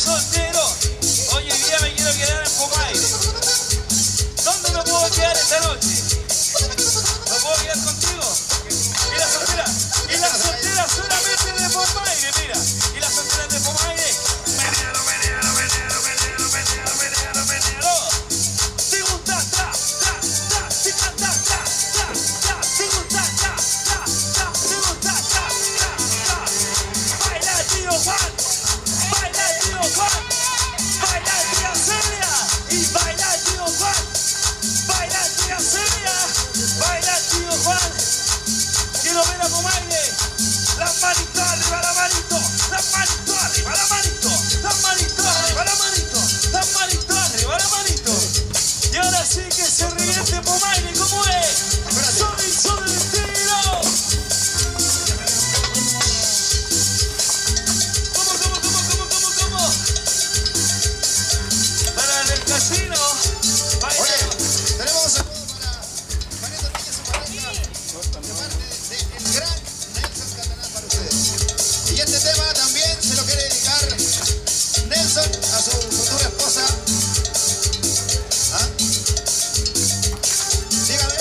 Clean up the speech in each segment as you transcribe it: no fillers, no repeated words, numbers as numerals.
soltero. Oye, hoy día me quiero quedar en Pomaire. ¿Dónde me puedo quedar esta noche? ¿Me puedo quedar contigo? ¿Y la soltera? ¿Y la soltera solamente de Pomaire? Mira. ¿Y la soltera de Pomaire? Menealo, menealo, menealo, menealo, menealo, menealo, menealo. ¿Te gusta? Ta, ta, ta, te gusta? Ta, ta, ta, te gusta? Ta, ta, ta, te gusta? Ta, ta, ta. Baila el tío Juan. Baila el tío Juan. Baila el tía Celia. Y baila el tío Juan. Baila el tía Celia. Baila el tío Juan. Quiero ver a Pomaire. Las manitos arriba, la manito. Las manitos arriba, la manito. Las manitos arriba, la manito. Las manitos arriba, la manito. Y ahora sí que se revierte Pomaire. ¿Cómo es? Chorizo del estilo. ¿Cómo? Para el casino. Oye, tenemos un saludo para María Domínguez y pareja, de parte del gran Nelson Catalán para ustedes. Y este tema también se lo quiere dedicar Nelson a su futura esposa. ¿Ah? Dígame.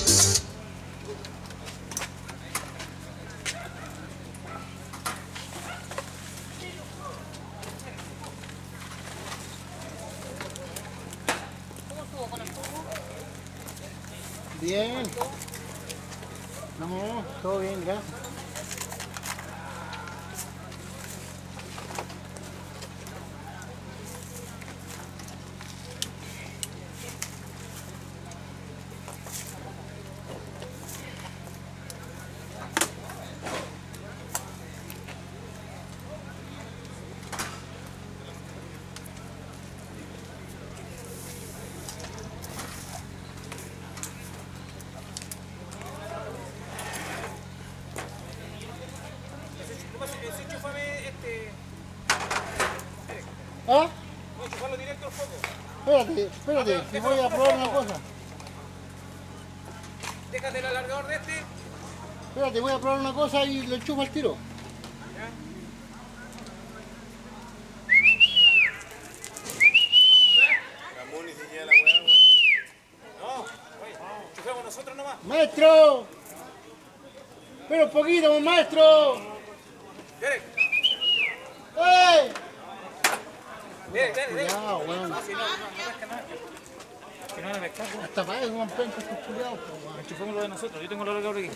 Bien. No, todo bien, gracias. ¿Ah? Espérate, que voy a probar una cosa. Déjate el alargador de este. Espérate, voy a probar una cosa y lo enchufo al tiro. Ramón y señala la weá, weón. No, enchufemos nosotros nomás. ¡Maestro! ¡Pero un poquito, maestro! Derek, ¡Ey! Derek. Cuidado, weón. No pesca nada. Que no van a pescar, weón. Hasta para eso, penca estos culiados, weón. Enchufemos lo de nosotros. Yo tengo el alargador aquí.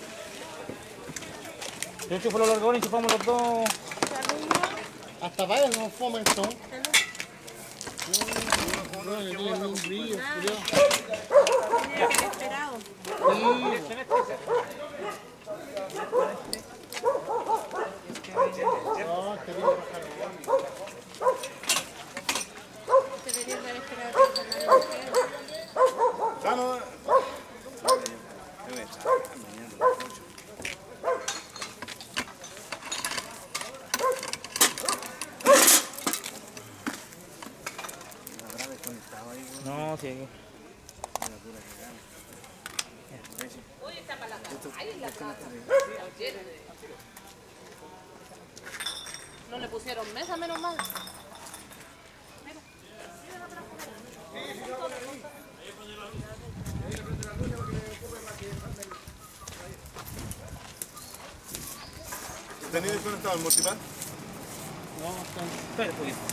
Yo enchufo el alargador y enchufamos los dos. Hasta para eso no fome esto. No, no tiene ningún brillo, culiado. Mira que esperado. No, te viene a bajar. Debería haber esperado que se me Vamos. No, sí, aquí. No le pusieron mesa, menos mal. ¿Tenéis desconectado el multipad? No, espera un poquito.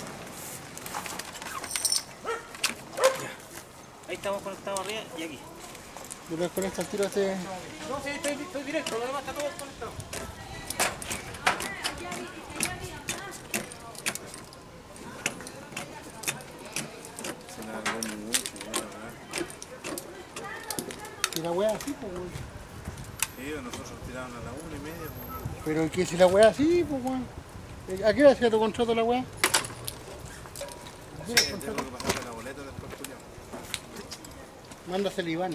Ya. Ahí estamos conectados arriba y aquí. Yo le conecto al tiro a este. No, sí, estoy directo, lo demás está todo conectado. Se me alargó mucho, Y la wea así, pues, weón. sí, nosotros tiraron a la 1:30, weón. Pero que si la wea así, pues, weón. ¿A qué hora hacía tu contrato la wea? Sí, tengo que pasarle la boleta después, Julio. Mándasela a Iván.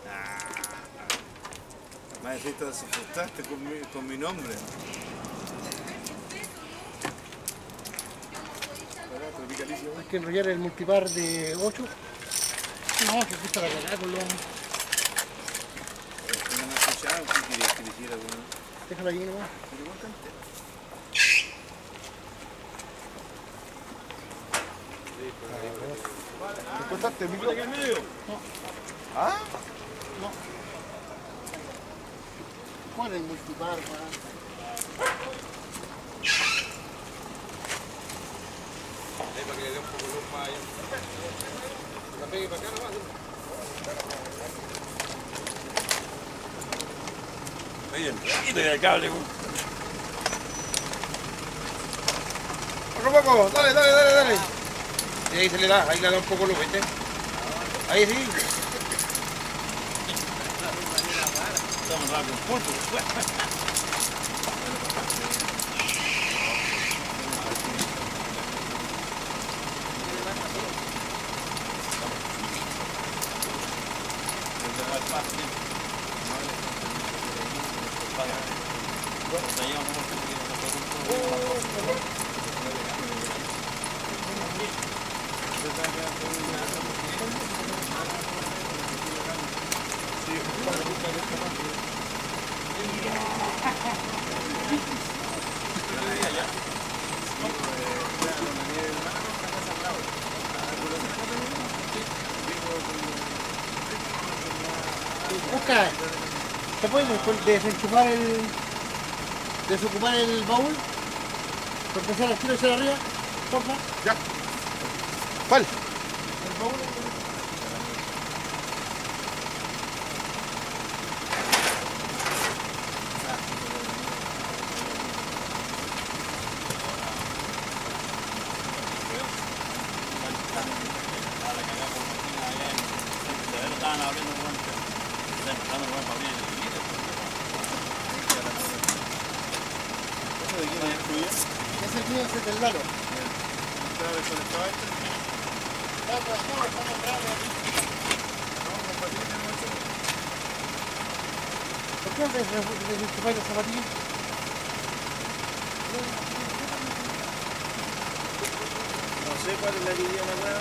Me decís, te asustaste con mi nombre. Tropicalicio. Hay que enrollar el multipar de 8. No, que gusta la cagada con los. No me escucharon, ¿qué querías que le hiciera, weón? Déjala ahí nomás. Pero igual canté. ¿Te encontraste el micro? ¿Ah? ¿Cuál es el multipar, weón? Para que le dé un poco luz más allá. La pegue para acá nomás. Oye, quítale el cable. Poco, dale. Y ahí se le da, ahí le da un poco luz, ¿viste? Ahí sí. Estamos rápido, punto. Oscar, ¿te puedes desenchufar desocupar el baúl? Por empezar al tiro hacia arriba, porfa. Ya. ¿Cuál? El baúl. Estaban abriendo un guante. Están empezando a abrir el líder. ¿Eso de quién es tuyo? Es el mío, ese es del Lalo. ¿Está desconectado este? Está atrás. ¿Por qué no te desenchufáis las zapatillas? No sé cuál es la línea más nueva.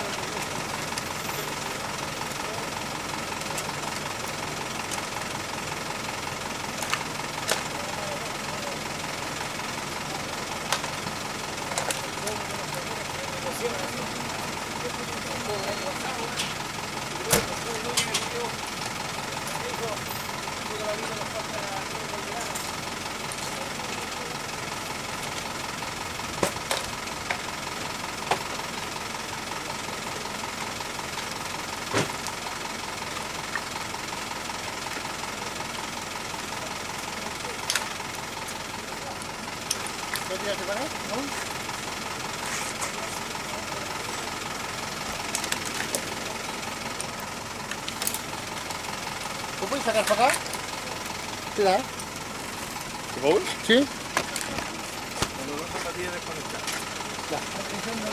¿No tienes que parar? ¿No? ¿Lo puedes sacar para acá? Sí, da. ¿El baúl? Sí. Cuando dos zapatillas desconectadas.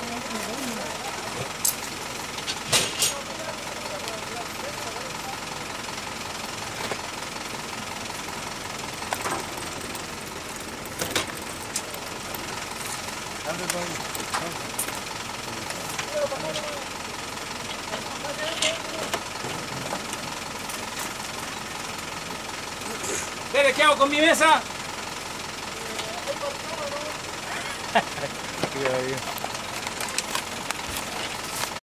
¿Qué hago con mi mesa? Sí, ahí.